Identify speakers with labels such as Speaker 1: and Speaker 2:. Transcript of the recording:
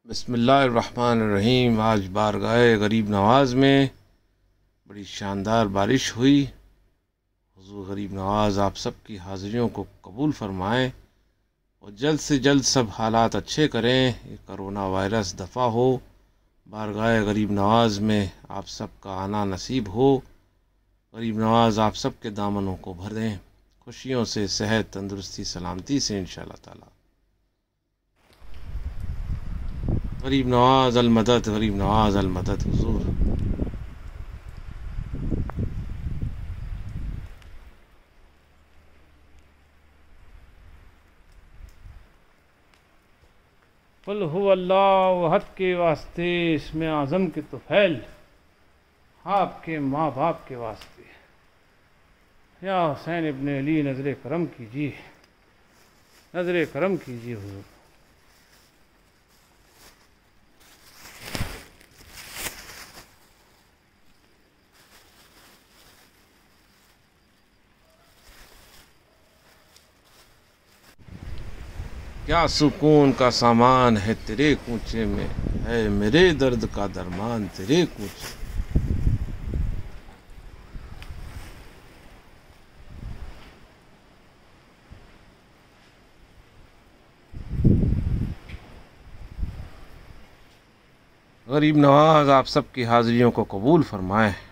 Speaker 1: बिस्मिल्लाहिर्रहमानिर्रहीम। आज बारगाह गरीब नवाज़ में बड़ी शानदार बारिश हुई। हुज़ूर गरीब नवाज़ आप सब की हाज़िरियों को कबूल फरमाएँ और जल्द से जल्द सब हालात अच्छे करें। ये कोरोना वायरस दफ़ा हो, बारगाह गरीब नवाज़ में आप सब का आना नसीब हो। गरीब नवाज़ आप सब के दामनों को भर दें खुशियों से, सेहत, तंदुरुस्ती, सलामती से इंशाअल्लाह ताला। गरीब नवाज़ अल मदद, गरीब नवाज़ अल मदद हुज़ूर।
Speaker 2: कुल हुवल्लाहु अहद के वास्ते, इसमें आज़म के तुफ़ैल, आपके माँ बाप के वास्ते, या हुसैन इब्न अली नज़र करम कीजिए, नज़र करम कीजिए हुज़ूर।
Speaker 1: क्या सुकून का सामान है तेरे कूचे में, है मेरे दर्द का दरमान तेरे कूचे। गरीब नवाज़ आप सब की हाज़िरियों को कबूल फरमाए।